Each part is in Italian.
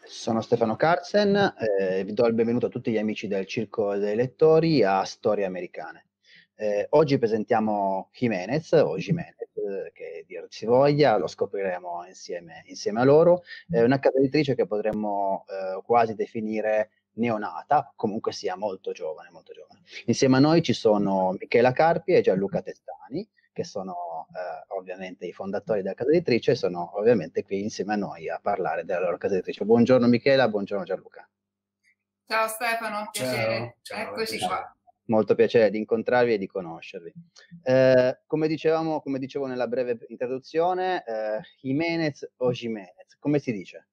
Sono Stefano Carsen, vi do il benvenuto a tutti gli amici del Circolo dei Lettori a Storie Americane. Oggi presentiamo Jimenez, o Jimenez, che dir si voglia, lo scopriremo insieme a loro. È una casa editrice che potremmo quasi definire neonata, comunque sia molto giovane, molto giovane. Insieme a noi ci sono Michela Carpi e Gianluca Testani, che sono ovviamente i fondatori della casa editrice, e sono ovviamente qui insieme a noi a parlare della loro casa editrice. Buongiorno Michela, buongiorno Gianluca. Ciao Stefano, piacere. Ciao, Eccoci qua. Molto piacere di incontrarvi e di conoscervi. Come dicevo nella breve introduzione, Jimenez o Jimenez, come si dice?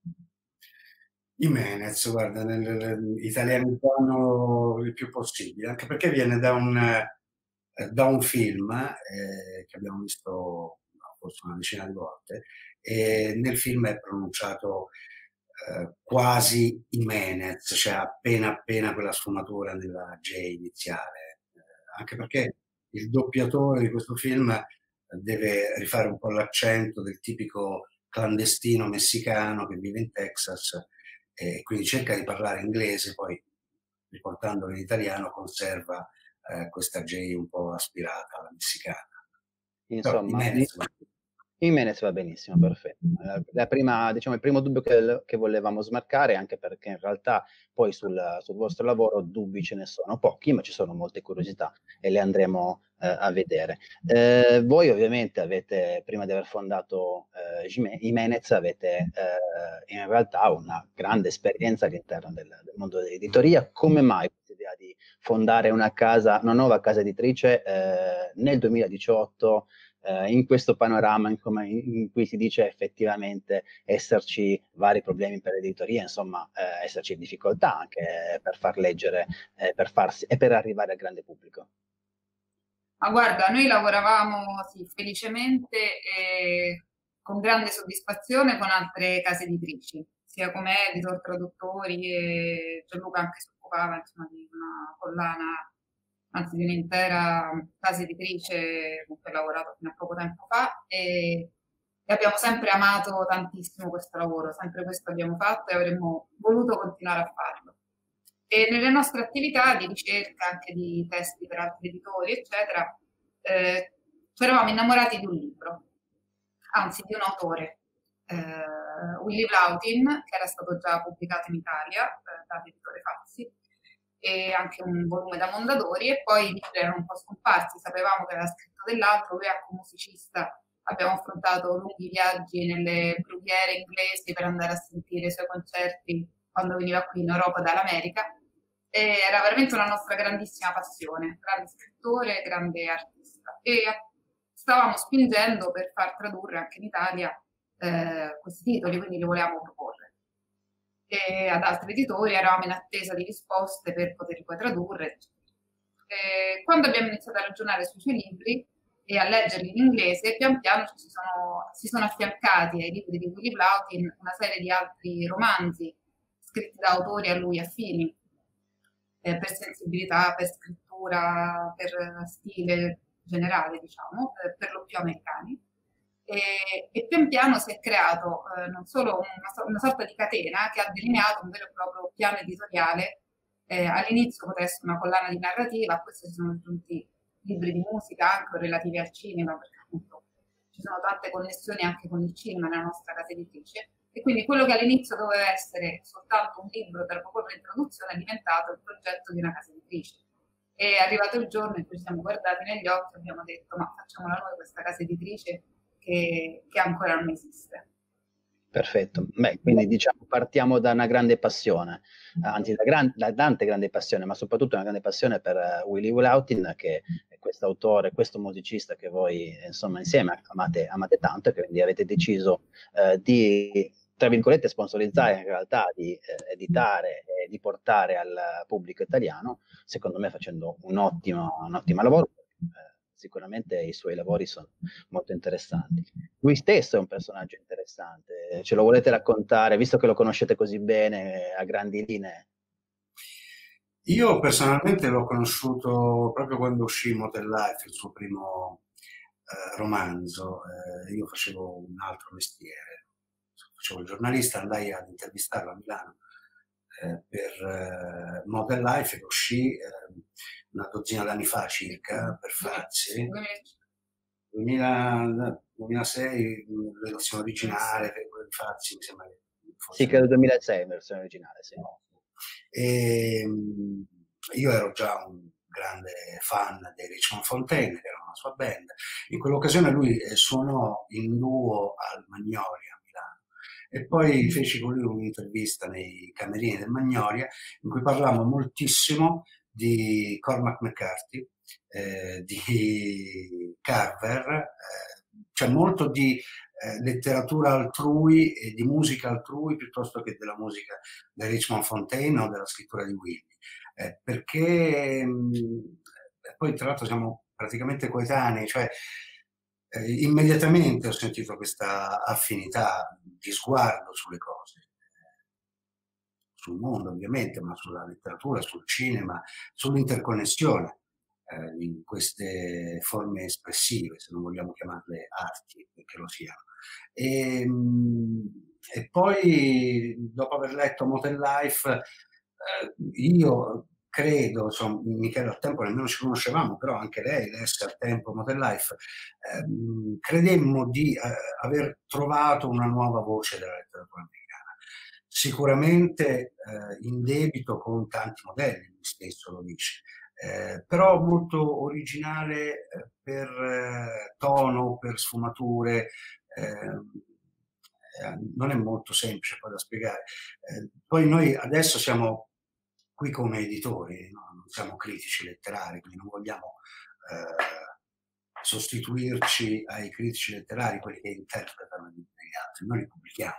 Jimenez, guarda, italianizzarlo il più possibile, anche perché viene da un film che abbiamo visto forse una decina di volte, e nel film è pronunciato quasi Jimenez, cioè appena quella sfumatura nella J iniziale, anche perché il doppiatore di questo film deve rifare un po' l'accento del tipico clandestino messicano che vive in Texas, e quindi cerca di parlare inglese, poi riportandolo in italiano conserva questa J un po' aspirata alla messicana. Però Insomma, Jimenez, Jimenez va benissimo, perfetto. Diciamo, il primo dubbio che volevamo smarcare, anche perché in realtà poi sul vostro lavoro dubbi ce ne sono pochi, ma ci sono molte curiosità e le andremo a vedere. Voi ovviamente avete, prima di aver fondato Jimenez, avete in realtà una grande esperienza all'interno del mondo dell'editoria. Come mai questa idea di fondare una nuova casa editrice nel 2018? In questo panorama in cui si dice effettivamente esserci vari problemi per l'editoria, insomma, esserci difficoltà anche per far leggere, per arrivare al grande pubblico. Ma guarda, noi lavoravamo sì, felicemente e con grande soddisfazione con altre case editrici, sia come editor, traduttori, e Gianluca anche si occupava insomma, di una collana, anzi di un'intera casa editrice con cui ho lavorato fino a poco tempo fa, e abbiamo sempre amato tantissimo questo lavoro, sempre questo abbiamo fatto e avremmo voluto continuare a farlo. E nelle nostre attività di ricerca, anche di testi per altri editori, eccetera, ci eravamo innamorati di un libro, anzi di un autore, We Live Lautin, che era stato già pubblicato in Italia dall'editore Fazzi, e anche un volume da Mondadori, e poi i libri erano un po' scomparsi, sapevamo che aveva scritto dell'altro, lui come musicista abbiamo affrontato lunghi viaggi nelle brughiere inglesi per andare a sentire i suoi concerti quando veniva qui in Europa dall'America, e era veramente una nostra grandissima passione, grande scrittore, grande artista, e stavamo spingendo per far tradurre anche in Italia questi titoli, quindi li volevamo proporre. E ad altri editori eravamo in attesa di risposte per poterli poi tradurre. E quando abbiamo iniziato a ragionare sui suoi libri e a leggerli in inglese, pian piano si sono affiancati ai libri di Willy Plautin una serie di altri romanzi scritti da autori a lui affini, per sensibilità, per scrittura, per stile generale, diciamo, per lo più americani. E pian piano si è creato non solo una sorta di catena che ha delineato un vero e proprio piano editoriale. All'inizio poteva essere una collana di narrativa, a questo si sono aggiunti libri di musica anche relativi al cinema, perché appunto ci sono tante connessioni anche con il cinema nella nostra casa editrice, e quindi quello che all'inizio doveva essere soltanto un libro da proporre in traduzione è diventato il progetto di una casa editrice. E è arrivato il giorno in cui ci siamo guardati negli occhi e abbiamo detto: ma facciamola noi questa casa editrice che ancora non esiste. Perfetto. Beh, quindi diciamo partiamo da una grande passione, anzi da tante grandi passioni, ma soprattutto una grande passione per Willy Lautin, che è questo autore, questo musicista che voi insomma insieme amate tanto, e che quindi avete deciso di, tra virgolette, sponsorizzare, in realtà di editare e di portare al pubblico italiano, secondo me facendo un ottimo lavoro. Sicuramente i suoi lavori sono molto interessanti. Lui stesso è un personaggio interessante, ce lo volete raccontare, visto che lo conoscete così bene, a grandi linee? io personalmente l'ho conosciuto proprio quando uscì Modern Life, il suo primo romanzo. Io facevo un altro mestiere, facevo il giornalista, andai ad intervistarlo a Milano per Model Life, che uscì una dozzina d'anni fa circa, per Fazzi. 2006, versione originale, per Fazzi, mi sembra che fosse... Sì, credo 2006, versione originale, sì. E io ero già un grande fan di Richmond Fontaine, che era una sua band. In quell'occasione lui suonò in duo al Magnolia a Milano, e poi feci con lui un'intervista nei camerini del Magnolia, in cui parlavamo moltissimo di Cormac McCarthy, di Carver, cioè molto di letteratura altrui e di musica altrui piuttosto che della musica di Richmond Fontaine o della scrittura di Willy, perché poi tra l'altro siamo praticamente coetanei, cioè immediatamente ho sentito questa affinità di sguardo sulle cose, sul mondo ovviamente, ma sulla letteratura, sul cinema, sull'interconnessione in queste forme espressive, se non vogliamo chiamarle arti, perché lo siano. E poi, dopo aver letto Motel Life, io credo, insomma, Michele al tempo nemmeno ci conoscevamo, però anche lei lesse al tempo Motel Life, credemmo di aver trovato una nuova voce della letteratura americana. Sicuramente in debito con tanti modelli, lui stesso lo dice, però molto originale per tono, per sfumature, non è molto semplice poi da spiegare. Poi noi adesso siamo qui come editori, no? Non siamo critici letterari, quindi non vogliamo sostituirci ai critici letterari, quelli che interpretano gli altri, noi li pubblichiamo.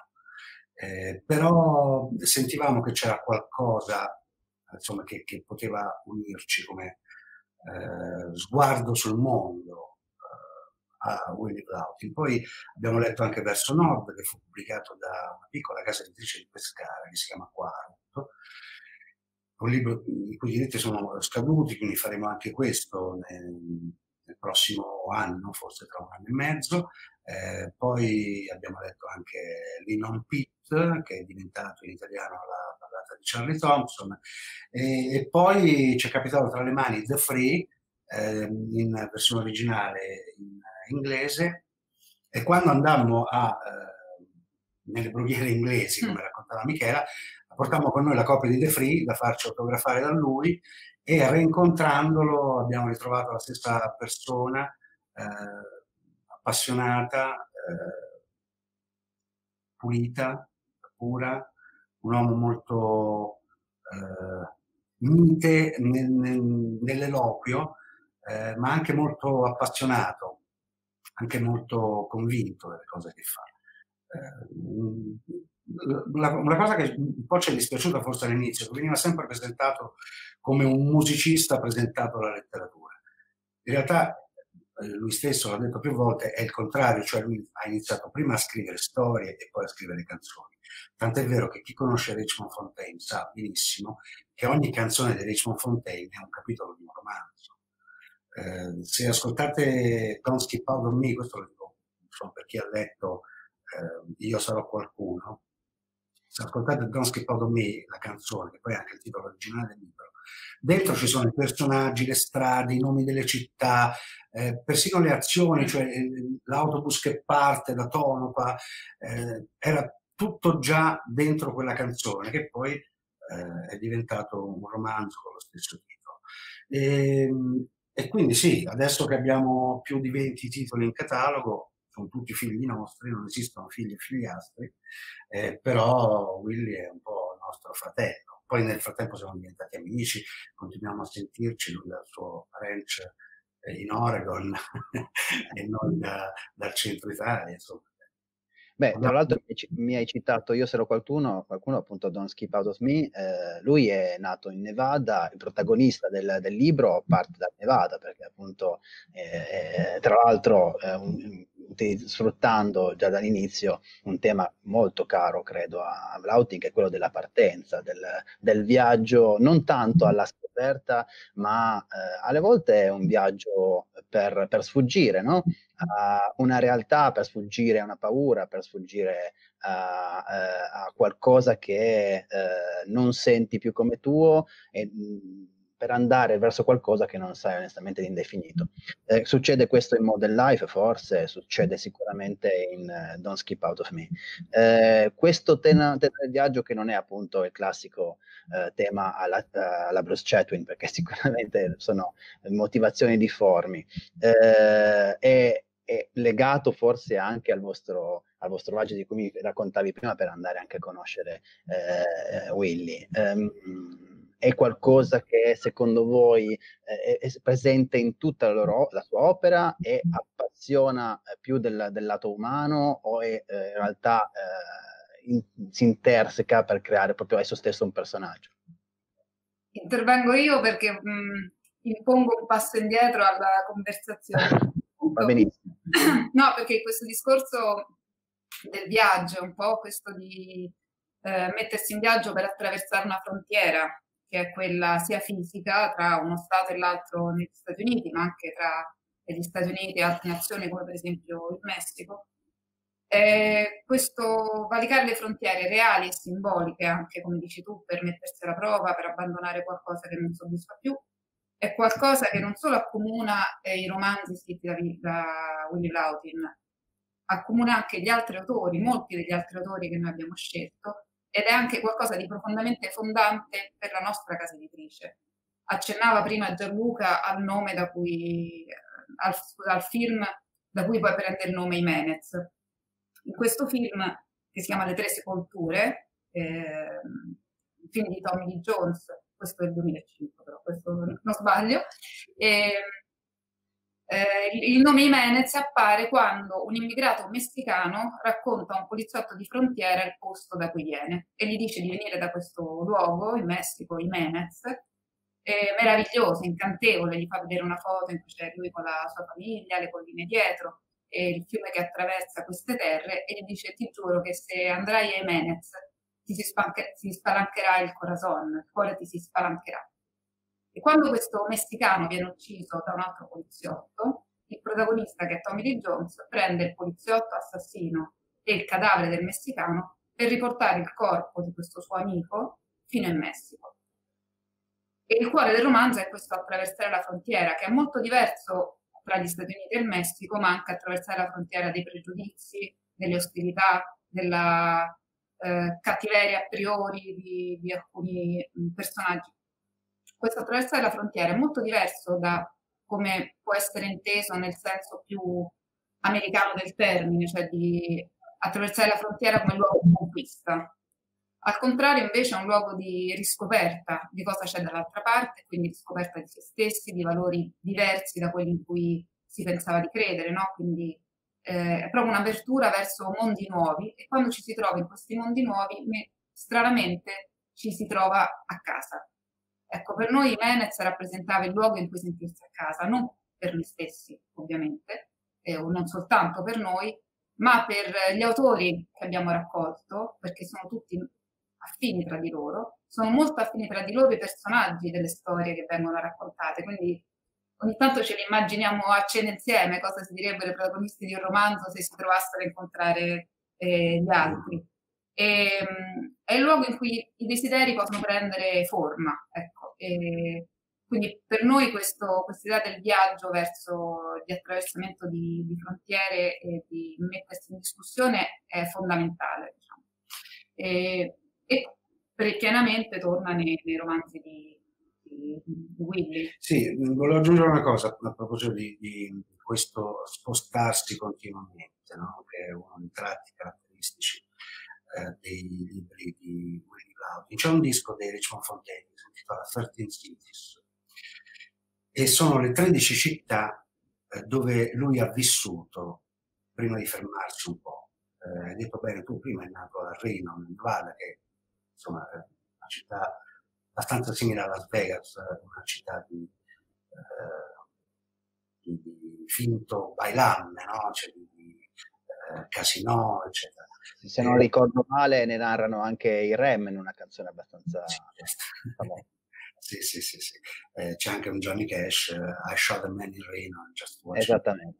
Però sentivamo che c'era qualcosa, insomma, che poteva unirci come sguardo sul mondo a Willy Plautin. Poi abbiamo letto anche Verso Nord, che fu pubblicato da una piccola casa editrice di Pescara che si chiama Quarto, un libro i cui diritti sono scaduti, quindi faremo anche questo nel prossimo anno, forse tra un anno e mezzo. Poi abbiamo letto anche Linon Pitt, che è diventato in italiano la ballata di Charlie Thompson, e poi ci è capitato tra le mani The Free, in versione originale in inglese, e quando andammo nelle brughiere inglesi, come raccontava Michela, portammo con noi la copia di The Free da farci autografare da lui, e rincontrandolo abbiamo ritrovato la stessa persona, appassionata, pulita, pura, un uomo molto mite nell'eloquio, ma anche molto appassionato, anche molto convinto delle cose che fa. Una cosa che un po' ci è dispiaciuta forse all'inizio, che veniva sempre presentato come un musicista presentato alla letteratura. In realtà lui stesso l'ha detto più volte, è il contrario, cioè lui ha iniziato prima a scrivere storie e poi a scrivere canzoni. Tant'è vero che chi conosce Richmond Fontaine sa benissimo che ogni canzone di Richmond Fontaine è un capitolo di un romanzo. Se ascoltate Don't Skip Out on Me, questo lo dico insomma, per chi ha letto Io sarò qualcuno, se ascoltate Don't Skip Out on Me, la canzone, che poi è anche il titolo originale del libro, dentro ci sono i personaggi, le strade, i nomi delle città, persino le azioni, cioè l'autobus che parte da Tonopah, era tutto già dentro quella canzone, che poi è diventato un romanzo con lo stesso titolo. E quindi sì, adesso che abbiamo più di 20 titoli in catalogo, sono tutti figli nostri, non esistono figli e figliastri, però Willy è un po' il nostro fratello. Poi nel frattempo siamo diventati amici, continuiamo a sentirci, lui dal suo ranch in Oregon e noi dal centro Italia, insomma. Beh, tra l'altro mi hai citato Io sarò qualcuno appunto Don't Skip Out of Me, lui è nato in Nevada, il protagonista del libro parte da Nevada, perché appunto tra l'altro sfruttando già dall'inizio un tema molto caro credo a Plautin, che è quello della partenza, del viaggio, non tanto alla scoperta, ma alle volte è un viaggio per sfuggire, no? A una realtà, per sfuggire a una paura, per sfuggire a qualcosa che non senti più come tuo, e per andare verso qualcosa che non sai onestamente di indefinito. Succede questo in Modern Life, forse, succede sicuramente in Don't Skip Out of Me. Questo tema del viaggio, che non è appunto il classico tema alla Bruce Chatwin, perché sicuramente sono motivazioni difformi, è legato forse anche al vostro viaggio di cui mi raccontavi prima, per andare anche a conoscere Willy. È qualcosa che secondo voi è presente in tutta la sua opera e appassiona più del lato umano, o è in realtà si interseca per creare proprio esso stesso un personaggio? Intervengo io perché impongo un passo indietro alla conversazione. Va benissimo. No, perché questo discorso del viaggio, un po' questo di mettersi in viaggio per attraversare una frontiera, che è quella sia fisica tra uno Stato e l'altro negli Stati Uniti, ma anche tra gli Stati Uniti e altre nazioni come per esempio il Messico. Questo valicare le frontiere reali e simboliche, anche come dici tu, per mettersi alla prova, per abbandonare qualcosa che non soddisfa più, è qualcosa che non solo accomuna i romanzi scritti da Willy Loudon, accomuna anche gli altri autori, molti degli altri autori che noi abbiamo scelto, ed è anche qualcosa di profondamente fondante per la nostra casa editrice. Accennava prima Gianluca al nome da cui, al film da cui poi prende il nome Jimenez. In questo film, che si chiama Le Tre Sepolture, il film di Tommy Lee Jones, questo è il 2005 però, questo non sbaglio, il nome Jimenez appare quando un immigrato messicano racconta a un poliziotto di frontiera il posto da cui viene e gli dice di venire da questo luogo in Messico, Jimenez, meraviglioso, incantevole, gli fa vedere una foto in cui c'è lui con la sua famiglia, le colline dietro, e il fiume che attraversa queste terre, e gli dice: ti giuro che se andrai a Jimenez ti si spalancherà il corazon, il cuore ti si spalancherà. E quando questo messicano viene ucciso da un altro poliziotto, il protagonista, che è Tommy Lee Jones, prende il poliziotto assassino e il cadavere del messicano per riportare il corpo di questo suo amico fino in Messico. E il cuore del romanzo è questo attraversare la frontiera, che è molto diverso tra gli Stati Uniti e il Messico, ma anche attraversare la frontiera dei pregiudizi, delle ostilità, della cattiveria a priori di alcuni personaggi. Questo attraversare la frontiera è molto diverso da come può essere inteso nel senso più americano del termine, cioè di attraversare la frontiera come luogo di conquista. Al contrario, invece, è un luogo di riscoperta di cosa c'è dall'altra parte, quindi riscoperta di se stessi, di valori diversi da quelli in cui si pensava di credere, no? Quindi è proprio un'apertura verso mondi nuovi, e quando ci si trova in questi mondi nuovi, stranamente ci si trova a casa. Ecco, per noi Jimenez rappresentava il luogo in cui sentirsi a casa, non per noi stessi, ovviamente, o non soltanto per noi, ma per gli autori che abbiamo raccolto, perché sono tutti affini tra di loro, sono molto affini tra di loro i personaggi delle storie che vengono raccontate, quindi ogni tanto ce li immaginiamo a cena insieme, cosa si direbbero i protagonisti di un romanzo se si trovassero a incontrare gli altri. È il luogo in cui i desideri possono prendere forma, ecco. Quindi per noi questa idea del viaggio verso il attraversamento di frontiere e di mettersi in discussione è fondamentale, diciamo. E pienamente torna nei romanzi di Willy. Sì, volevo aggiungere una cosa a proposito di questo spostarsi continuamente, no? Che è uno dei tratti caratteristici dei libri di Willy Loudon. C'è un disco di Richmond Fontaine che si intitola 13 Cities, e sono le 13 città dove lui ha vissuto prima di fermarsi un po'. Hai detto bene tu, prima è nato a Reno, in Nevada, che insomma è una città abbastanza simile a Las Vegas, una città di finto bailame, no? Cioè di casinò, eccetera. Se non ricordo male, ne narrano anche i Rem in una canzone abbastanza sì, famosa. Sì, sì, sì, sì. C'è anche un Johnny Cash, I Shot a Man in Reno, Just Watch It. Esattamente.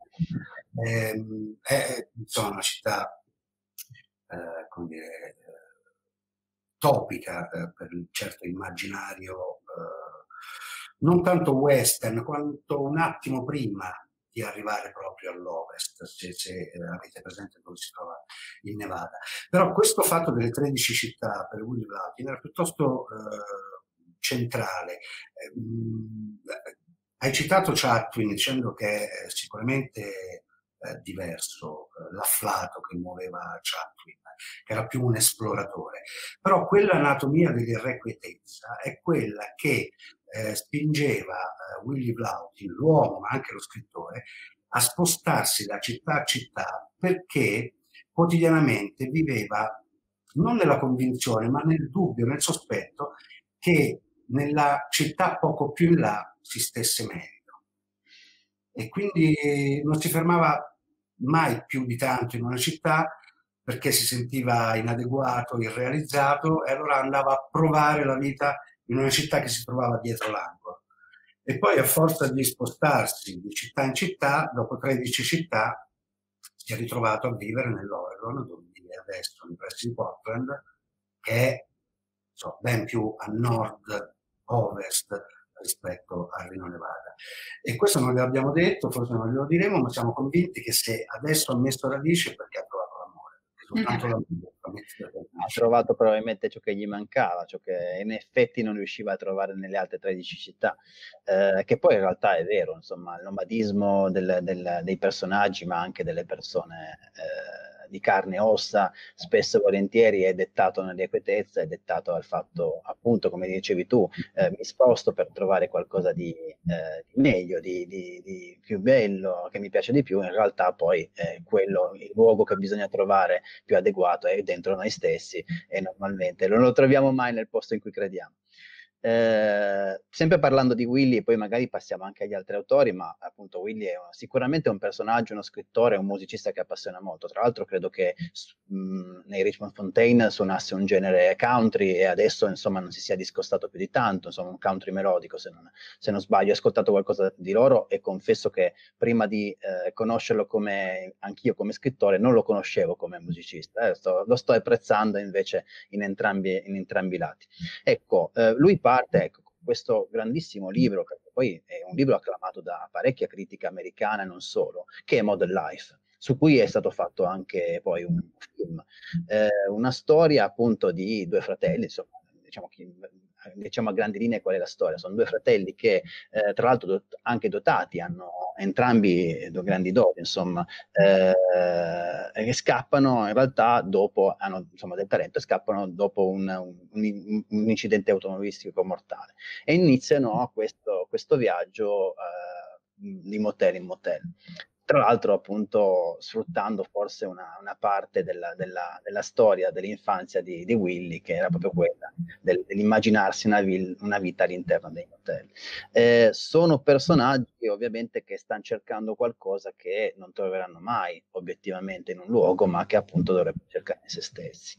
È insomma una città, come dire, topica per il certo immaginario, non tanto western, quanto un attimo prima di arrivare proprio all'ovest, se avete presente dove si trova il Nevada. Però questo fatto delle 13 città per Willy Vlautin era piuttosto centrale. Hai citato Chatwin dicendo che è sicuramente diverso l'afflato che muoveva Chatwin, che era più un esploratore. Però quell'anatomia dell'irrequietezza è quella che spingeva Willy Vlautin, l'uomo ma anche lo scrittore, a spostarsi da città a città perché quotidianamente viveva non nella convinzione ma nel dubbio, nel sospetto che nella città poco più in là si stesse meglio. E quindi non si fermava mai più di tanto in una città perché si sentiva inadeguato, irrealizzato, e allora andava a provare la vita in una città che si trovava dietro l'angolo. E poi a forza di spostarsi di città in città, dopo 13 città, si è ritrovato a vivere nell'Oregon, dove vive adesso, nei pressi di Portland, che è ben più a nord-ovest rispetto a Reno Nevada. E questo non l'abbiamo detto, forse non glielo diremo, ma siamo convinti che se adesso ha messo radici è perché ha trovato l'amore, soltanto l'amore. Ha trovato probabilmente ciò che gli mancava, ciò che in effetti non riusciva a trovare nelle altre 13 città, che poi in realtà è vero, insomma, il nomadismo dei personaggi, ma anche delle persone di carne e ossa, spesso e volentieri è dettato nell'irrequietezza, è dettato dal fatto, appunto, come dicevi tu, mi sposto per trovare qualcosa di meglio, di più bello, che mi piace di più. In realtà poi quello, il luogo che bisogna trovare più adeguato è dentro noi stessi e normalmente non lo troviamo mai nel posto in cui crediamo. Sempre parlando di Willy, poi magari passiamo anche agli altri autori, ma appunto Willy è sicuramente un personaggio, uno scrittore, un musicista che appassiona molto. Tra l'altro credo che nei Richmond Fontaine suonasse un genere country e adesso insomma non si sia discostato più di tanto, insomma un country melodico se non sbaglio. Ho ascoltato qualcosa di loro e confesso che prima di conoscerlo anch'io come scrittore non lo conoscevo come musicista, lo sto apprezzando invece in entrambi i lati. Ecco, lui parte con questo grandissimo libro, che poi è un libro acclamato da parecchia critica americana e non solo, che è Model Life, su cui è stato fatto anche poi un film. Una storia appunto di due fratelli, insomma, diciamo a grandi linee qual è la storia. Sono due fratelli che tra l'altro anche dotati, hanno entrambi due grandi doti, insomma, che scappano in realtà dopo, hanno insomma del talento, e scappano dopo un incidente automobilistico mortale e iniziano questo viaggio di motel in motel. Tra l'altro appunto sfruttando forse una parte della storia dell'infanzia di Willy, che era proprio quella dell'immaginarsi una vita all'interno dei motel. Sono personaggi ovviamente che stanno cercando qualcosa che non troveranno mai obiettivamente in un luogo, ma che appunto dovrebbero cercare in se stessi.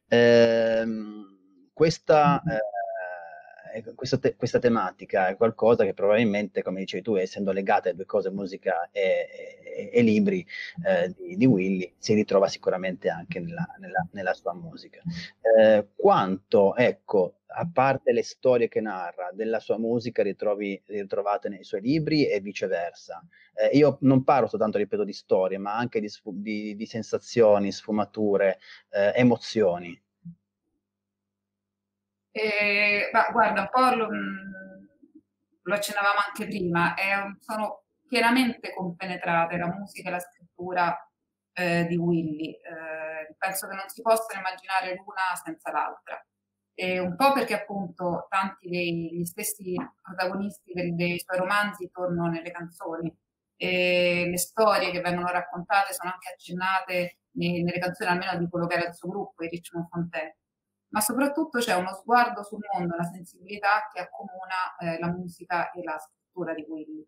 Questa tematica è qualcosa che probabilmente, come dicevi tu, essendo legata a due cose, musica e libri di Willy, si ritrova sicuramente anche nella sua musica. Quanto, ecco, a parte le storie che narra, della sua musica ritrovate nei suoi libri e viceversa. Io non parlo soltanto, ripeto, di storie, ma anche di sensazioni, sfumature, emozioni. Guarda, un po' lo accennavamo anche prima, sono pienamente compenetrate la musica e la scrittura di Willy. Penso che non si possano immaginare l'una senza l'altra. Un po' perché appunto tanti degli stessi protagonisti dei suoi romanzi tornano nelle canzoni. Le storie che vengono raccontate sono anche accennate nelle canzoni, almeno di quello che era il suo gruppo, i Richmond Fontaine. Ma soprattutto c'è uno sguardo sul mondo, una sensibilità che accomuna la musica e la scrittura di Willy.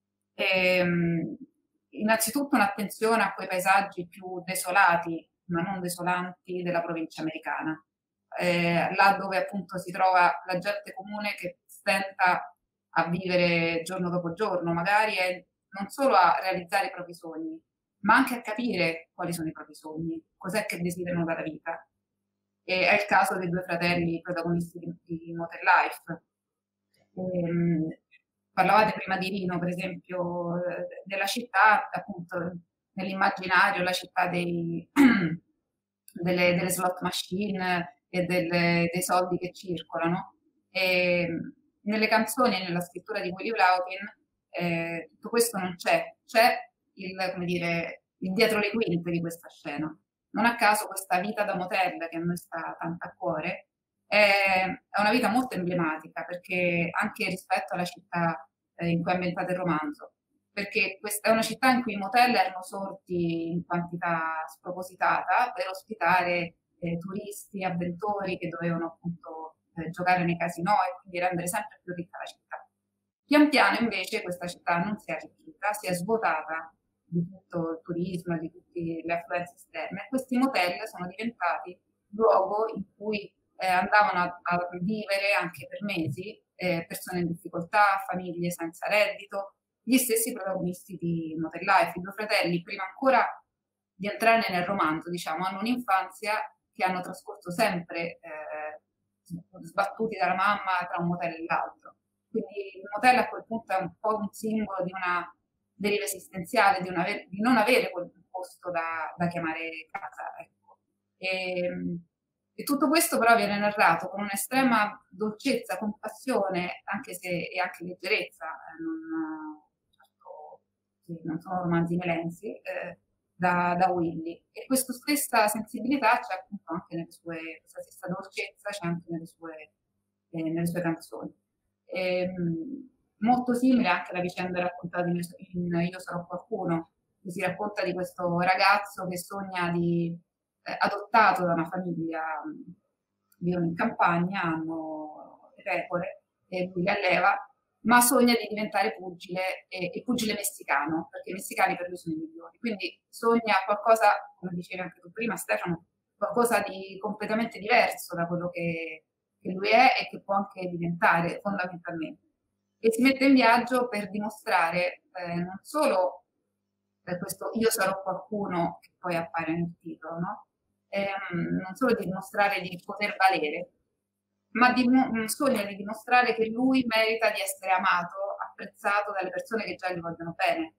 Innanzitutto un'attenzione a quei paesaggi più desolati, ma non desolanti, della provincia americana, là dove appunto si trova la gente comune che stenta a vivere giorno dopo giorno, magari è non solo a realizzare i propri sogni, ma anche a capire quali sono i propri sogni, cos'è che desiderano dalla vita. E è il caso dei due fratelli protagonisti di Motel Life. Parlavate prima di Rino, per esempio, della città, appunto, nell'immaginario, la città delle slot machine e dei soldi che circolano. E nelle canzoni e nella scrittura di Willy Vlautin tutto questo non c'è, c'è come dire, il dietro le quinte di questa scena. Non a caso questa vita da motel che a noi sta tanto a cuore è una vita molto emblematica, perché anche rispetto alla città in cui è ambientato il romanzo, perché questa è una città in cui i motel erano sorti in quantità spropositata per ospitare turisti, avventori che dovevano appunto giocare nei casinò e quindi rendere sempre più ricca la città. Pian piano invece questa città non si è arricchita, si è svuotata di tutto il turismo, di tutte le affluenze esterne, e questi motel sono diventati luogo in cui andavano a vivere anche per mesi persone in difficoltà, famiglie senza reddito, gli stessi protagonisti di Motel Life, i due fratelli, prima ancora di entrare nel romanzo, diciamo, hanno un'infanzia che hanno trascorso sempre sbattuti dalla mamma tra un motel e l'altro. Quindi il motel a quel punto è un po' un simbolo di una deriva esistenziale, di non avere quel posto da chiamare casa. Ecco. E tutto questo però viene narrato con un'estrema dolcezza, compassione, e anche leggerezza, non sono romanzi melensi, da Willy. E questa stessa sensibilità c'è appunto anche questa stessa dolcezza c'è anche nelle sue canzoni. Molto simile anche alla vicenda raccontata in Io sarò qualcuno, che si racconta di questo ragazzo che sogna di adottato da una famiglia, vivono in campagna, hanno le pecore e lui le alleva, ma sogna di diventare pugile e pugile messicano, perché i messicani per lui sono i migliori. Quindi sogna qualcosa, come dicevi anche tu prima, Stefano, qualcosa di completamente diverso da quello che lui è e che può anche diventare fondamentalmente. E si mette in viaggio per dimostrare non solo questo io sarò qualcuno che poi appare nel titolo, no? Non solo di dimostrare di poter valere, ma sogna di dimostrare che lui merita di essere amato, apprezzato dalle persone che già gli vogliono bene.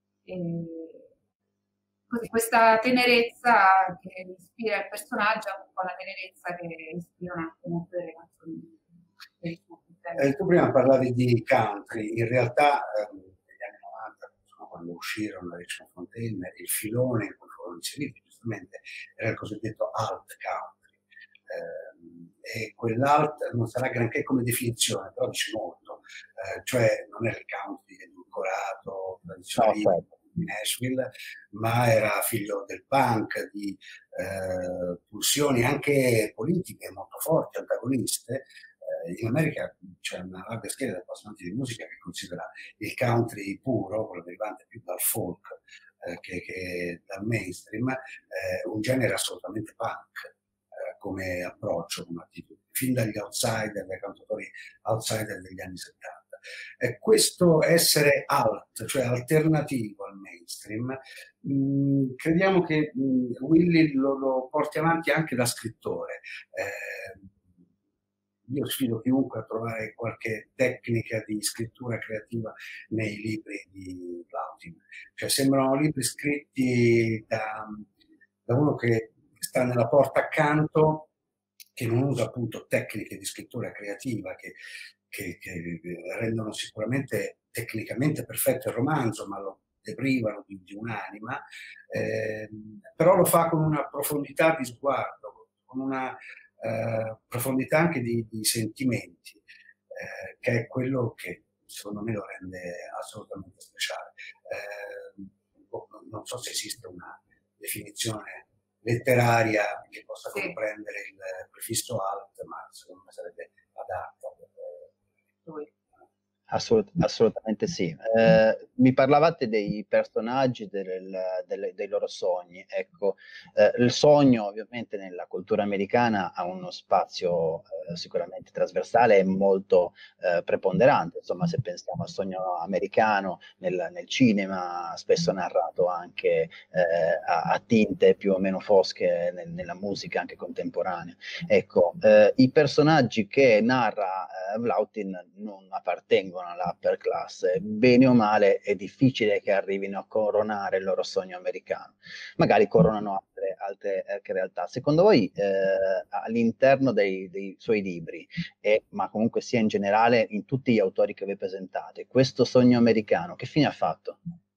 Così, questa tenerezza che ispira il personaggio è un po' la tenerezza che ispirano anche molte delle canzoni. Tu prima parlavi di country, in realtà negli anni 90, quando uscirono Richmond Fontaine, il filone in cui furono inseriti giustamente era il cosiddetto alt country. E quell'alt non sarà granché come definizione, però dice molto, cioè non era il country edulcorato, tradizionale di Nashville, ma era figlio del punk, di pulsioni anche politiche molto forti, antagoniste. In America c'è una larga schiera di appassionati di musica che considera il country puro, quello derivante più dal folk che dal mainstream, un genere assolutamente punk come approccio, come attitudine, fin dagli outsider, dai cantautori outsider degli anni 70. Questo essere alt, cioè alternativo al mainstream, crediamo che Willy lo porti avanti anche da scrittore. Io sfido chiunque a trovare qualche tecnica di scrittura creativa nei libri di Vlautin. Cioè sembrano libri scritti da uno che sta nella porta accanto, che non usa appunto tecniche di scrittura creativa che rendono sicuramente tecnicamente perfetto il romanzo, ma lo deprivano di un'anima, però lo fa con una profondità di sguardo, con una profondità anche di sentimenti, che è quello che secondo me lo rende assolutamente speciale. Non so se esiste una definizione letteraria che possa comprendere il prefisso alt, ma secondo me sarebbe adatta per lui. Assolutamente sì. mi parlavate dei personaggi, dei loro sogni. Ecco, il sogno ovviamente nella cultura americana ha uno spazio sicuramente trasversale e molto preponderante. Insomma, se pensiamo al sogno americano nel cinema, spesso narrato anche a tinte più o meno fosche nella musica anche contemporanea. Ecco, i personaggi che narra Vlautin non appartengono all'upper class, bene o male è difficile che arrivino a coronare il loro sogno americano, magari coronano altre realtà. Secondo voi all'interno dei suoi libri, ma comunque sia in generale in tutti gli autori che vi presentate, questo sogno americano che fine ha fatto?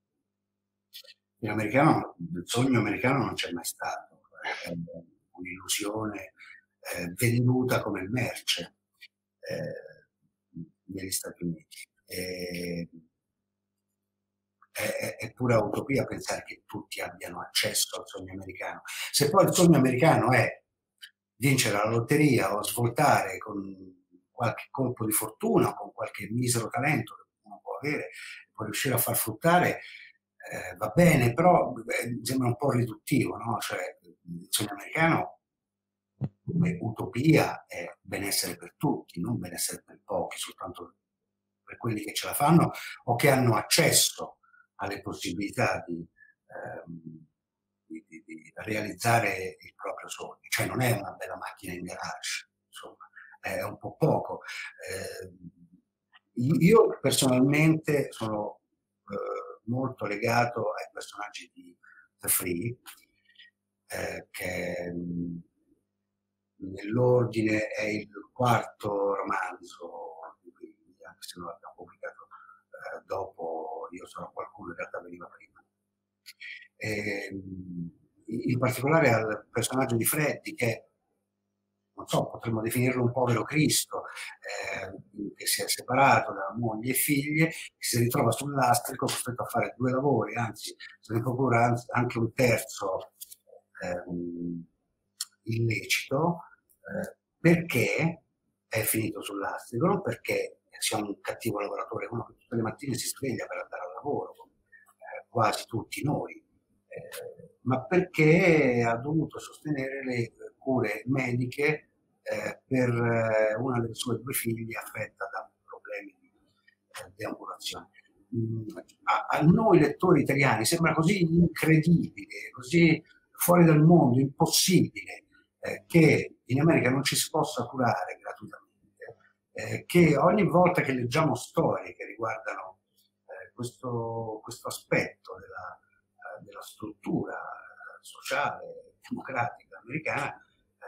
Il sogno americano non c'è mai stato, è un'illusione venduta come merce negli Stati Uniti. È pura utopia pensare che tutti abbiano accesso al sogno americano. Se poi il sogno americano è vincere la lotteria o svoltare con qualche colpo di fortuna o con qualche misero talento che uno può avere, può riuscire a far fruttare, va bene, però sembra un po' riduttivo, no? Cioè, il sogno americano come utopia è benessere per tutti, non benessere per pochi, soltanto per quelli che ce la fanno o che hanno accesso alle possibilità di realizzare il proprio sogno. Cioè non è una bella macchina in garage, insomma, è un po' poco. Io personalmente sono molto legato ai personaggi di The Free, che nell'ordine è il quarto romanzo, anche se non l'abbiamo pubblicato dopo Io sono qualcuno, in realtà veniva prima. In particolare al personaggio di Freddy, che non so, potremmo definirlo un povero Cristo, che si è separato da moglie e figlie, che si ritrova sul lastrico costretto a fare 2 lavori, anzi se ne procura anche un terzo illecito, perché è finito sul lastrico, non perché sia un cattivo lavoratore, uno che tutte le mattine si sveglia per andare al lavoro, quasi tutti noi, ma perché ha dovuto sostenere le cure mediche per una delle sue 2 figlie affetta da problemi di deambulazione. A noi lettori italiani sembra così incredibile, così fuori dal mondo, impossibile, che in America non ci si possa curare gratuitamente, che ogni volta che leggiamo storie che riguardano questo aspetto della struttura sociale, democratica americana,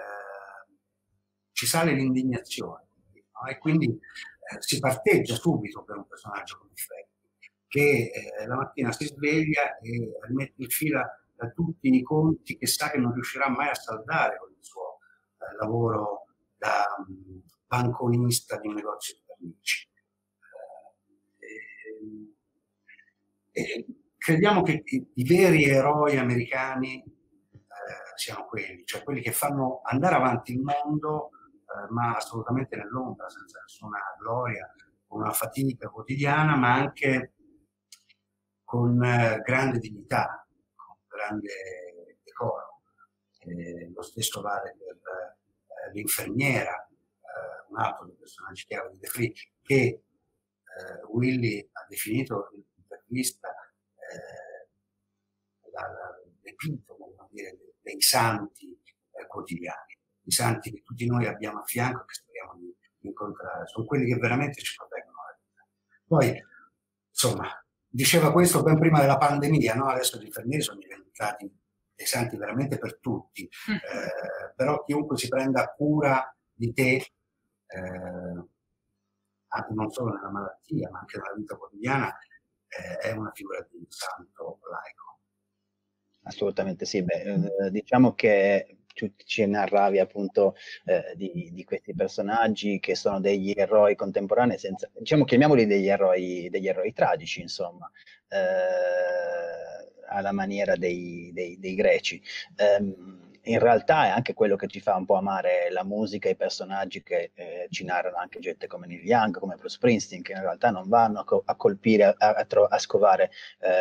ci sale l'indignazione, no? E quindi si parteggia subito per un personaggio come Freddy, che la mattina si sveglia e rimette in fila tutti i conti che sa che non riuscirà mai a saldare con il suo lavoro da banconista di un negozio di farmaci. Crediamo che i veri eroi americani siano quelli, cioè quelli che fanno andare avanti il mondo, ma assolutamente nell'ombra, senza nessuna gloria, con una fatica quotidiana, ma anche con grande dignità, con grande decoro. Lo stesso vale per l'infermiera, un altro dei personaggi chiave di The Free, che Willy ha definito in intervista l'epitome dei santi quotidiani, i santi che tutti noi abbiamo a fianco e che speriamo di incontrare, sono quelli che veramente ci proteggono la vita. Poi, insomma, diceva questo ben prima della pandemia, no? Adesso gli infermieri sono diventati dei santi veramente per tutti, però chiunque si prenda cura di te, non solo nella malattia, ma anche nella vita quotidiana, è una figura di santo laico. Assolutamente sì, beh, diciamo che ci narravi appunto di questi personaggi che sono degli eroi contemporanei, senza, diciamo, chiamiamoli degli eroi tragici, insomma, alla maniera dei greci. in realtà è anche quello che ci fa un po' amare la musica e i personaggi che ci narrano, anche gente come Neil Young, come Bruce Springsteen, che in realtà non vanno a colpire, a scovare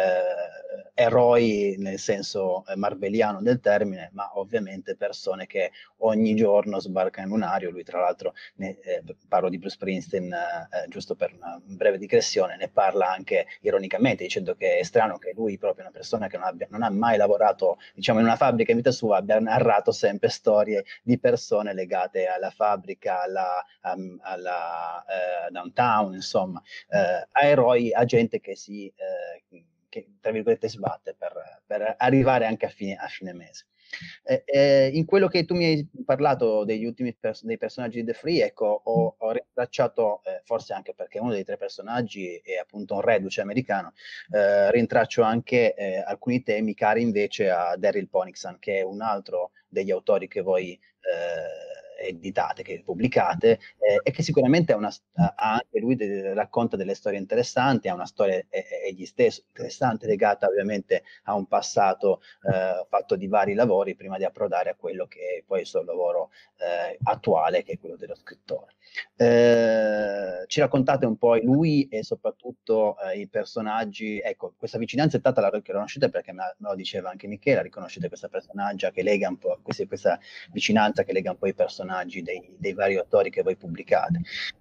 eroi nel senso marveliano del termine, ma ovviamente persone che ogni giorno sbarcano in un aereo. Lui tra l'altro, parlo di Bruce Springsteen giusto per una breve digressione, ne parla anche ironicamente, dicendo che è strano che lui, proprio una persona che non ha mai lavorato, diciamo, in una fabbrica in vita sua, abbia narrato sempre storie di persone legate alla fabbrica, alla downtown, insomma, a eroi, a gente che che, tra virgolette, sbatte per arrivare anche a fine mese. In quello che tu mi hai parlato degli ultimi dei personaggi di The Free, ecco, ho rintracciato, forse anche perché uno dei tre personaggi è appunto un reduce americano, rintraccio anche alcuni temi cari invece a Daryl Ponixon, che è un altro degli autori che voi editate, che pubblicate, e che sicuramente anche lui racconta delle storie interessanti, ha una storia egli stesso interessante, legata ovviamente a un passato fatto di vari lavori prima di approdare a quello che è poi il suo lavoro attuale, che è quello dello scrittore. Ci raccontate un po' lui e soprattutto i personaggi. Ecco, questa vicinanza è stata, la riconoscete perché me lo diceva anche Michela, riconoscete questa personaggia che lega un po', questa vicinanza che lega un po' i personaggi dei vari autori che voi pubblicate.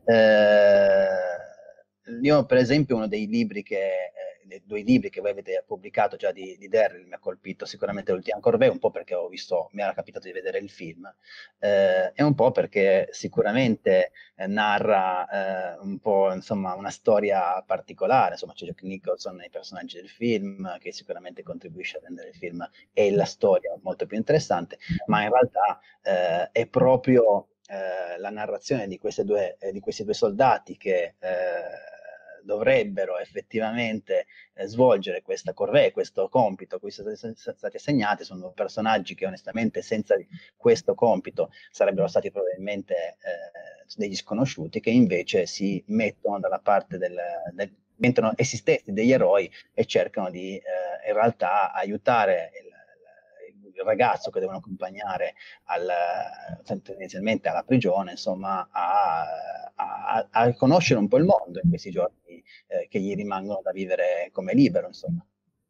Io per esempio uno dei libri dei due libri che voi avete pubblicato già di Daryl mi ha colpito sicuramente l'ultima Corvée, un po' perché mi era capitato di vedere il film, e un po' perché sicuramente narra un po', insomma, una storia particolare. Insomma, c'è Jack Nicholson nei personaggi del film, che sicuramente contribuisce a rendere il film e la storia molto più interessante, ma in realtà è proprio la narrazione di questi due soldati che dovrebbero effettivamente svolgere questa corvée, questo compito a cui sono stati assegnati. Sono personaggi che onestamente senza questo compito sarebbero stati probabilmente degli sconosciuti, che invece si mettono dalla parte mettono essi stessi degli eroi e cercano di in realtà aiutare il ragazzo che devono accompagnare tendenzialmente alla prigione, insomma, a conoscere un po' il mondo in questi giorni che gli rimangono da vivere come libero, insomma.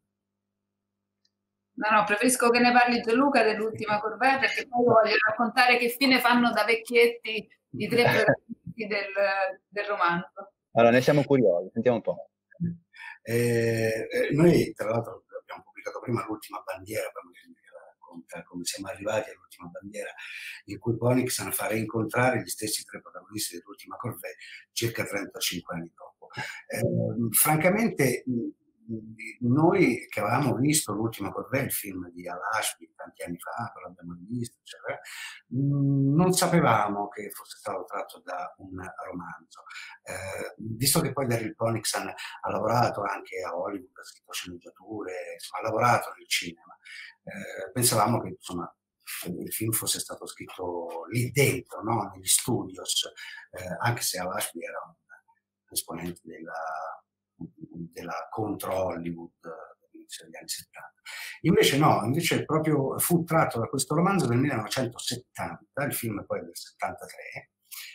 No, preferisco che ne parli Gianluca dell'ultima Corvée, perché poi voglio raccontare che fine fanno da vecchietti i tre protagonisti del romanzo. Allora, ne siamo curiosi, sentiamo un po'. Noi, tra l'altro, abbiamo pubblicato prima l'ultima bandiera, poi racconta come siamo arrivati all'ultima bandiera, in cui Ponixon fa rincontrare gli stessi tre protagonisti dell'ultima Corvée circa 35 anni dopo. Francamente, noi che avevamo visto l'ultima Corvée, il film di Al Ashby tanti anni fa, l'abbiamo visto, eccetera, non sapevamo che fosse stato tratto da un romanzo. Visto che poi Daryl Ponixon ha lavorato anche a Hollywood, ha scritto sceneggiature, insomma, ha lavorato nel cinema, pensavamo che, insomma, il film fosse stato scritto lì dentro, no? Negli studios, anche se Al Ashby era un esponente della contro-Hollywood dell'inizio degli anni 70. Invece no, invece proprio fu tratto da questo romanzo del 1970, il film poi è del 73,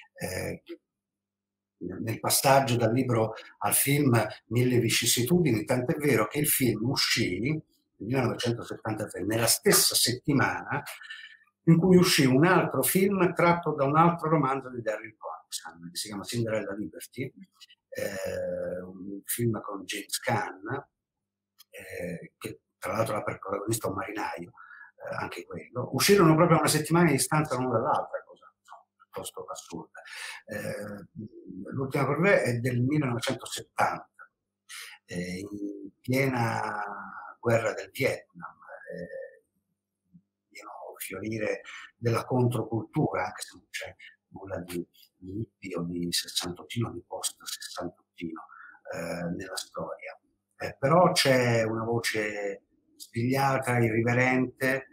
nel passaggio dal libro al film 1000 vicissitudini, tant'è vero che il film uscì nel 1973, nella stessa settimana in cui uscì un altro film tratto da un altro romanzo di Daryl Ponixon, che si chiama Cinderella Liberty, un film con James Caan, che tra l'altro ha per protagonista un marinaio, anche quello. Uscirono proprio una settimana di distanza l'uno dall'altra, cosa piuttosto assurda. L'ultima Corvée è del 1970, in piena guerra del Vietnam, pieno fiorire della controcultura, anche se non c'è nulla di hippie o di sessantottino, di post-sessantottino nella storia. Però c'è una voce spigliata, irriverente,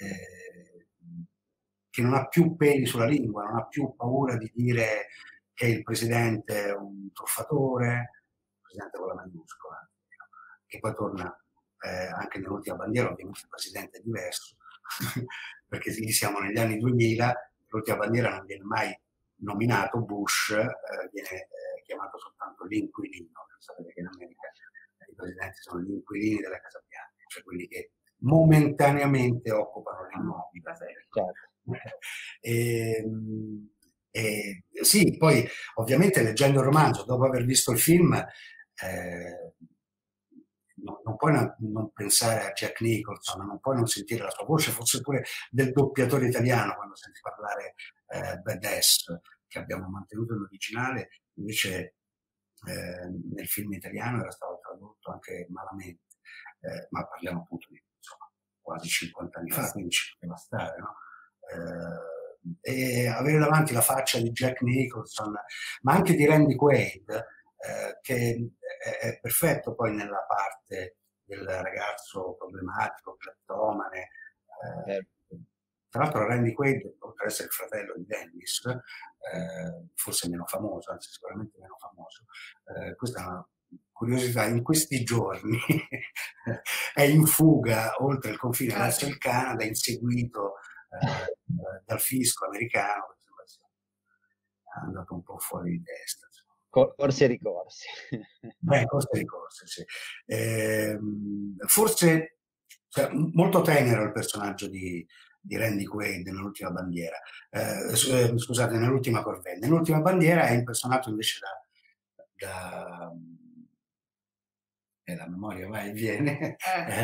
che non ha più peli sulla lingua, non ha più paura di dire che il presidente è un truffatore, il presidente con la maiuscola, che poi torna anche nell'ultima bandiera, ovviamente il presidente è diverso, perché lì siamo negli anni 2000, l'ultima bandiera non viene mai nominato Bush, viene chiamato soltanto l'inquilino. Sapete che in America i presidenti sono gli inquilini della Casa Bianca, cioè quelli che momentaneamente occupano gli immobili. Sì, poi ovviamente leggendo il romanzo, dopo aver visto il film, non puoi non pensare a Jack Nicholson, non puoi non sentire la sua voce, forse pure del doppiatore italiano quando senti parlare Badass, che abbiamo mantenuto in originale, invece nel film italiano era stato tradotto anche malamente, ma parliamo appunto di quasi 50 anni fa, quindi ci poteva stare, no? E avere davanti la faccia di Jack Nicholson, ma anche di Randy Quaid, che è perfetto poi nella parte del ragazzo problematico, cleptomane. Tra l'altro Randy Quaid, oltre ad essere il fratello di Dennis, forse meno famoso, anzi sicuramente meno famoso, questa è una curiosità, in questi giorni è in fuga oltre il confine verso il Canada, inseguito dal fisco americano, è andato un po' fuori di testa. Corsi e ricorsi. Corsi e ricorsi, sì. Forse molto tenero il personaggio di Randy Quaid nell'ultima bandiera, scusate, nell'ultima corvée. Nell'ultima bandiera è impersonato invece la memoria va e viene,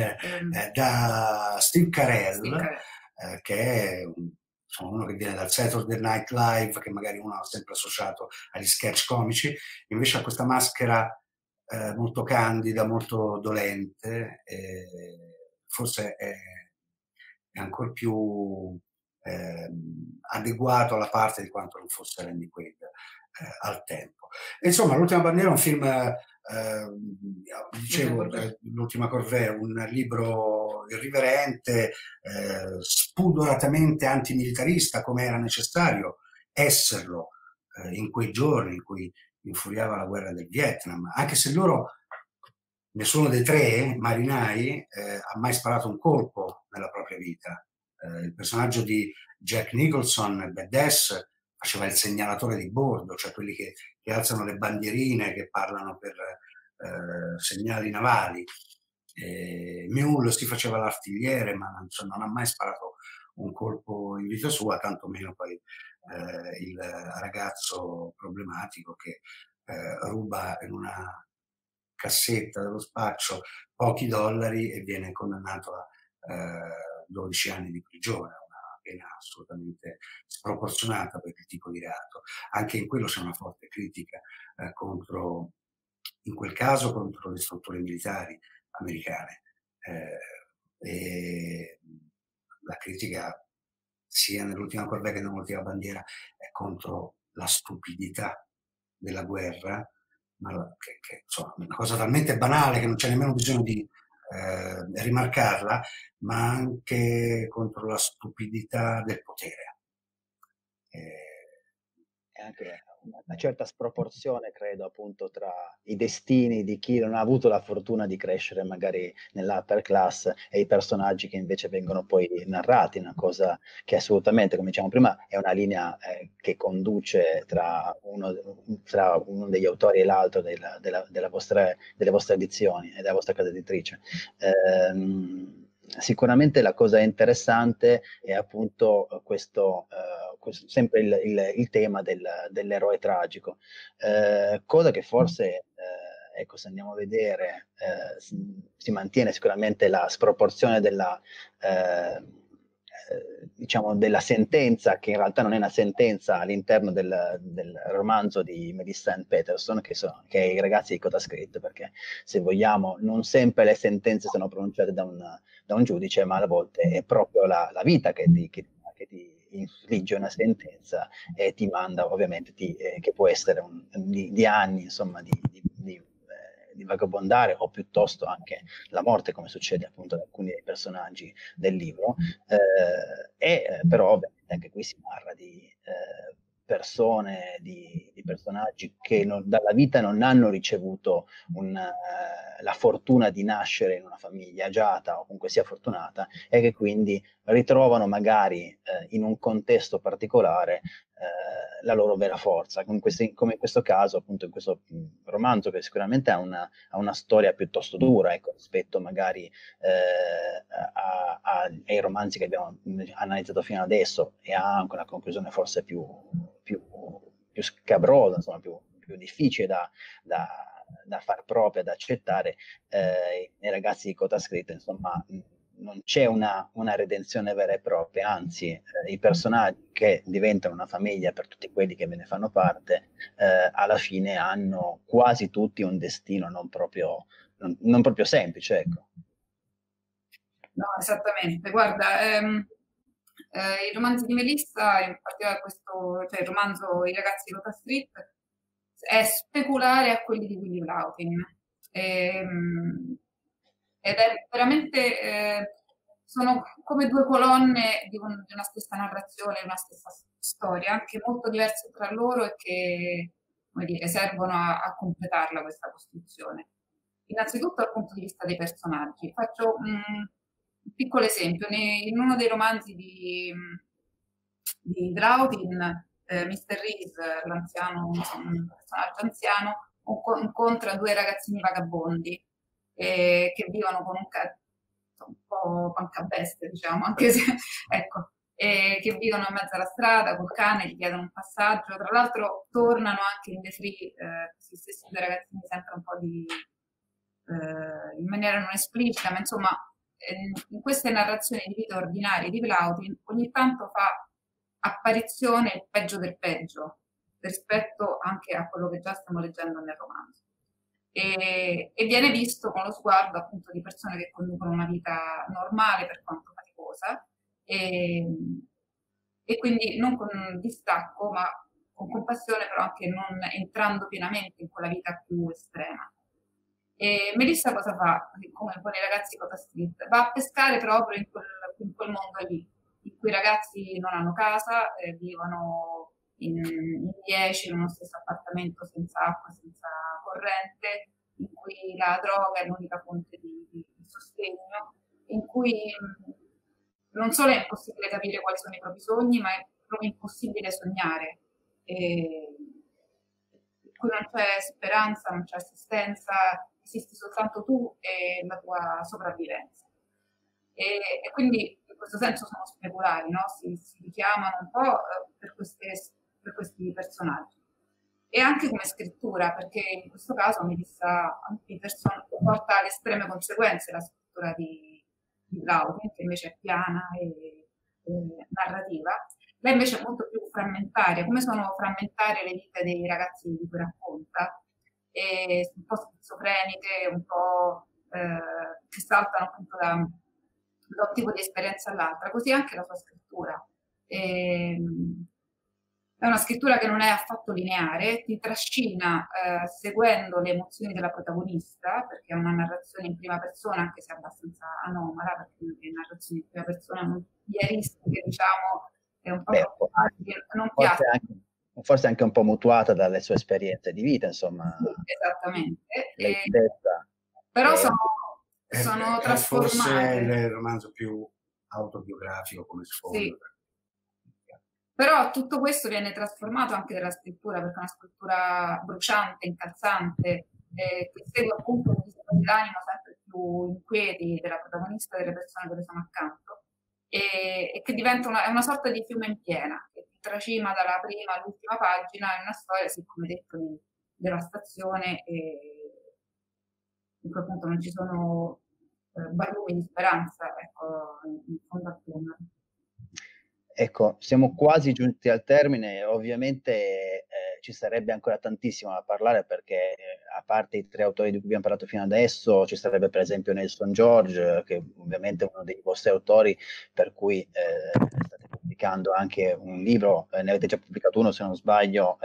da Steve Carell, che è uno che viene dal Saturday Night Live, che magari uno ha sempre associato agli sketch comici, invece ha questa maschera molto candida, molto dolente, forse è ancora più adeguato alla parte di quanto non fosse Randy Quaid al tempo. E insomma, l'ultima bandiera è un film, dicevo, l'ultima corvée, un libro irriverente, spudoratamente antimilitarista, come era necessario esserlo in quei giorni in cui infuriava la guerra del Vietnam, anche se loro, nessuno dei tre marinai ha mai sparato un colpo nella propria vita. Il personaggio di Jack Nicholson, Badass, faceva il segnalatore di bordo, cioè quelli che alzano le bandierine, che parlano per segnali navali. Mule si faceva l'artigliere, ma non ha mai sparato un colpo in vita sua, tantomeno poi il ragazzo problematico che ruba in una cassetta dello spaccio pochi dollari e viene condannato a 12 anni di prigione, una pena assolutamente sproporzionata per il tipo di reato. Anche in quello c'è una forte critica contro, in quel caso, contro le strutture militari americane. E la critica, sia nell'ultima corvée che nell'ultima bandiera, è contro la stupidità della guerra, ma che insomma, una cosa talmente banale che non c'è nemmeno bisogno di rimarcarla, ma anche contro la stupidità del potere. E anche una certa sproporzione, credo, appunto, tra i destini di chi non ha avuto la fortuna di crescere magari nell'upper class e i personaggi che invece vengono poi narrati, una cosa che assolutamente, come diciamo prima, è una linea che conduce tra uno degli autori e l'altro delle vostre edizioni e della vostra casa editrice. Sicuramente la cosa interessante è appunto questo sempre il tema dell'eroe tragico, cosa che forse, ecco, se andiamo a vedere, si mantiene sicuramente la sproporzione diciamo della sentenza, che in realtà non è una sentenza all'interno del romanzo di Millicent Patterson, che è I ragazzi di Coda Script, perché se vogliamo non sempre le sentenze sono pronunciate da un giudice, ma a volte è proprio la vita che ti infligge una sentenza e ti manda, ovviamente, che può essere di anni, insomma, di vagabondare, o piuttosto anche la morte, come succede appunto ad alcuni dei personaggi del libro, però ovviamente anche qui si parla di persone, di personaggi che dalla vita non hanno ricevuto la fortuna di nascere in una famiglia agiata o comunque sia fortunata, e che quindi ritrovano magari in un contesto particolare la loro vera forza, come in questo caso, appunto in questo romanzo, che sicuramente ha una storia piuttosto dura, ecco, rispetto magari ai romanzi che abbiamo analizzato fino adesso, e ha anche una conclusione forse più scabrosa, insomma, più difficile da far propria, da accettare. Nei ragazzi di Cota Scritta, insomma, non c'è una redenzione vera e propria, anzi i personaggi che diventano una famiglia per tutti quelli che ve ne fanno parte, alla fine hanno quasi tutti un destino non proprio semplice, ecco. No, esattamente. Guarda, i romanzi di Melissa, in particolare cioè il romanzo I ragazzi di Cota Street, è speculare a quelli di Willy Vlautin. Ed è veramente, sono come due colonne di una stessa narrazione, di una stessa storia, anche molto diverse tra loro, e che, come dire, servono a completarla questa costruzione. Innanzitutto dal punto di vista dei personaggi. Faccio un piccolo esempio. In uno dei romanzi di Vlautin, Mr. Reese, l'anziano, insomma, un personaggio anziano, incontra due ragazzini vagabondi che vivono con un po' pancabeste, diciamo, anche se, ecco, che vivono in mezzo alla strada col cane, gli chiedono un passaggio. Tra l'altro tornano anche in The Free, questi stessi due ragazzini, sempre un po' in maniera non esplicita, ma insomma, in queste narrazioni di vita ordinarie di Vlautin ogni tanto fa apparizione il peggio del peggio rispetto anche a quello che già stiamo leggendo nel romanzo, e viene visto con lo sguardo appunto di persone che conducono una vita normale per quanto faticosa, e quindi non con distacco ma con compassione, però anche non entrando pienamente in quella vita più estrema. E Melissa cosa fa? Come con i ragazzi Cota Street, va a pescare proprio in quel mondo lì, in cui i ragazzi non hanno casa, vivono in 10 in uno stesso appartamento, senza acqua, senza corrente, in cui la droga è l'unica fonte di sostegno, in cui non solo è impossibile capire quali sono i propri sogni, ma è proprio impossibile sognare. Qui non c'è speranza, non c'è assistenza, esisti soltanto tu e la tua sopravvivenza. E quindi in questo senso sono speculari, no? Si richiamano un po' per questi personaggi. E anche come scrittura, perché in questo caso Melissa Peterson porta alle estreme conseguenze la scrittura di Vlautin, che invece è piana e narrativa. Lei invece è molto più frammentaria. Come sono frammentarie le vite dei ragazzi di cui racconta, e un po' schizofreniche, un po' che saltano appunto da un tipo di esperienza all'altra, così anche la sua scrittura. È una scrittura che non è affatto lineare, ti trascina seguendo le emozioni della protagonista, perché è una narrazione in prima persona, anche se abbastanza anomala, perché le narrazioni in prima persona non diaristiche, diciamo, è un po' non piace. Forse anche un po' mutuata dalle sue esperienze di vita, insomma. Sì, esattamente. Però sono trasformate. Forse il romanzo più autobiografico come sfondo. Sì. Però tutto questo viene trasformato anche dalla scrittura, perché è una scrittura bruciante, incalzante, che segue appunto gli stati d'animo sempre più inquieti della protagonista e delle persone che le sono accanto, e che diventa una sorta di fiume in piena, che ti tracima dalla prima all'ultima pagina in una storia, sì, come detto, di devastazione, e in cui appunto non ci sono barlumi di speranza, ecco, in fondo al tunnel. Ecco, siamo quasi giunti al termine. Ovviamente ci sarebbe ancora tantissimo da parlare, perché a parte i tre autori di cui abbiamo parlato fino adesso, ci sarebbe per esempio Nelson George, che ovviamente è uno dei vostri autori, per cui state pubblicando anche un libro, ne avete già pubblicato uno se non sbaglio,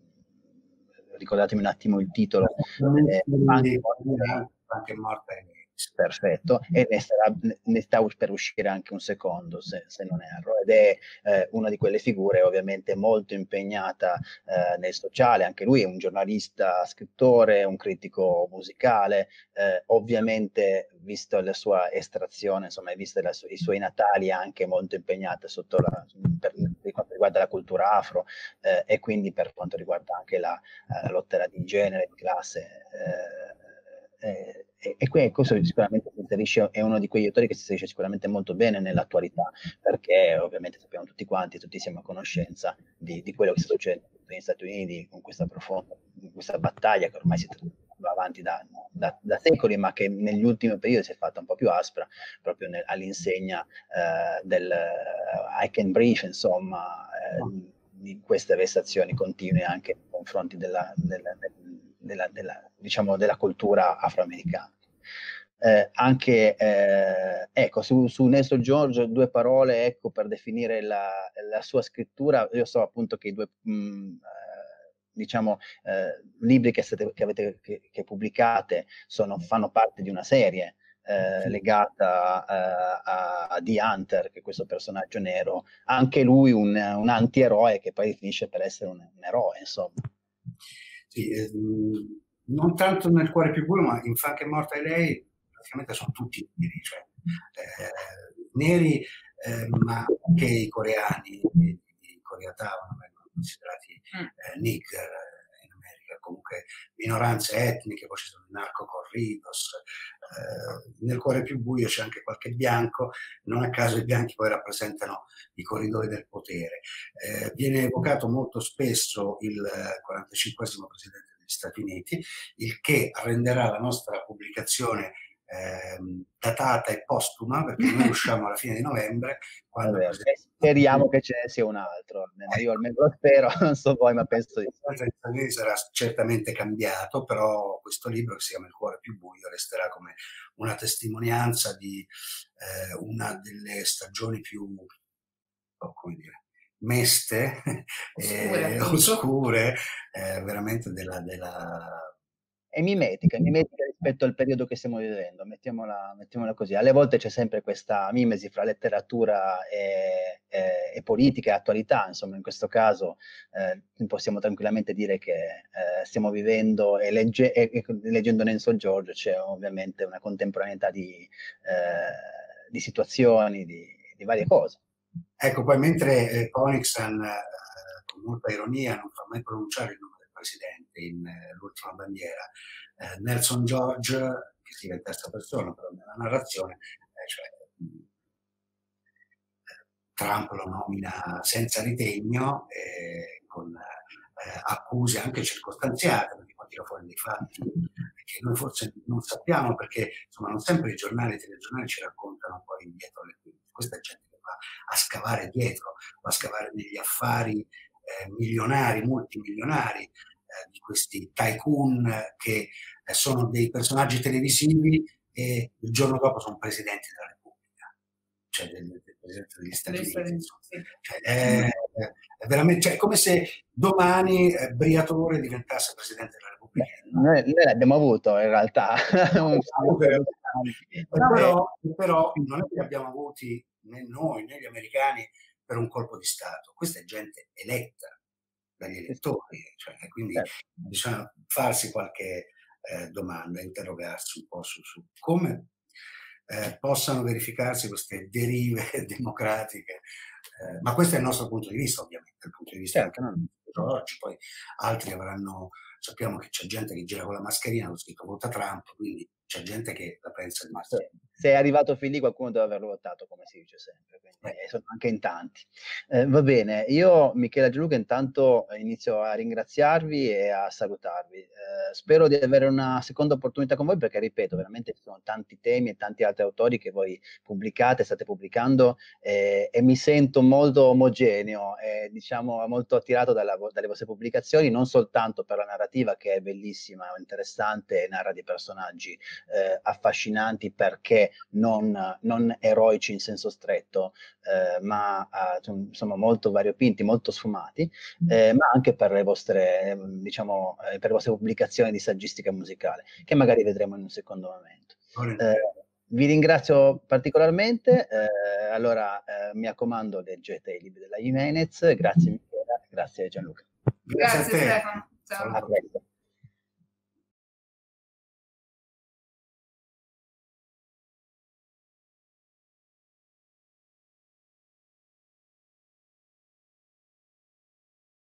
ricordatemi un attimo il titolo. Anche morta Perfetto, e ne sta per uscire anche un secondo, se non erro, ed è una di quelle figure ovviamente molto impegnata nel sociale. Anche lui è un giornalista, scrittore, un critico musicale, ovviamente visto la sua estrazione, insomma, visto i suoi natali, anche molto impegnata per quanto riguarda la cultura afro, e quindi per quanto riguarda anche la lotta di genere, di classe. Questo sicuramente si inserisce, è uno di quegli autori che si inserisce sicuramente molto bene nell'attualità, perché ovviamente sappiamo tutti quanti, tutti siamo a conoscenza di quello che sta succedendo negli Stati Uniti con questa questa battaglia che ormai si va avanti da secoli, ma che negli ultimi periodi si è fatta un po' più aspra, proprio all'insegna del I can breathe, insomma, di queste vessazioni continue anche nei confronti diciamo, della cultura afroamericana. Anche ecco, su Nelson George, due parole, ecco, per definire la sua scrittura. Io so appunto che i due diciamo libri che pubblicate fanno parte di una serie legata a The Hunter, che è questo personaggio nero, anche lui un antieroe che poi finisce per essere un eroe, insomma. Sì, non tanto nel cuore più buio, ma in Funk è morta e lei praticamente sono tutti neri, cioè neri, ma anche i coreani di Koreatown vengono considerati nigger in America, comunque minoranze etniche, poi ci sono i narco-corridos. Nel cuore più buio c'è anche qualche bianco, non a caso i bianchi poi rappresentano i corridoi del potere. Viene evocato molto spesso il 45esimo presidente degli Stati Uniti, il che renderà la nostra pubblicazione datata e postuma, perché noi usciamo alla fine di novembre. Quando speriamo che ce ne sia un altro, io almeno lo spero, non so voi, ma penso di sì. Sarà certamente cambiato, però questo libro, che si chiama Il cuore più buio, resterà come una testimonianza di una delle stagioni più, come dire, meste, oscure, veramente della è mimetica rispetto al periodo che stiamo vivendo, mettiamola così. Alle volte c'è sempre questa mimesi fra letteratura e politica e attualità, insomma in questo caso possiamo tranquillamente dire che stiamo vivendo e leggendo Nelson George c'è ovviamente una contemporaneità di situazioni, di varie cose. Ecco, poi mentre Konigsen con molta ironia non fa mai pronunciare il nome del presidente in L'ultima bandiera, Nelson George, che scrive in terza persona però nella narrazione, cioè, Trump lo nomina senza ritegno, con accuse anche circostanziate, perché poi tira fuori dei fatti che noi forse non sappiamo, perché insomma non sempre i giornali e i telegiornali ci raccontano poi dietro le quinte. Questa è gente che va a scavare dietro, va a scavare negli affari milionari, multimilionari, di questi tycoon che sono dei personaggi televisivi e il giorno dopo sono presidenti della Repubblica, cioè del presidente degli Stati Uniti. Cioè, è veramente, cioè, come se domani Briatore diventasse presidente della Repubblica. Noi l'abbiamo avuto in realtà. Però non è che abbiamo avuti né noi né gli americani per un colpo di Stato. Questa è gente eletta dagli elettori, cioè, quindi bisogna farsi qualche domanda, interrogarsi un po' su come possano verificarsi queste derive democratiche, ma questo è il nostro punto di vista, ovviamente, il punto di vista anche oggi, poi altri avranno, sappiamo che c'è gente che gira con la mascherina, ho scritto vota Trump, quindi c'è gente che la pensa di mascherina. Se è arrivato fin lì qualcuno deve averlo votato, come si dice sempre, quindi sono anche in tanti. Va bene, io Michela Gianluca intanto inizio a ringraziarvi e a salutarvi. Spero di avere una seconda opportunità con voi, perché ripeto, veramente ci sono tanti temi e tanti altri autori che voi state pubblicando, e mi sento molto omogeneo e diciamo molto attirato dalle vostre pubblicazioni, non soltanto per la narrativa, che è bellissima, interessante e narra di personaggi affascinanti, perché non eroici in senso stretto, ma sono molto variopinti, molto sfumati, ma anche per le vostre, diciamo, per le vostre pubblicazioni di saggistica musicale, che magari vedremo in un secondo momento. Vi ringrazio particolarmente, allora mi raccomando, leggete i libri della Jimenez. Grazie Michela, grazie Gianluca. Grazie Stefano. Ciao. A presto.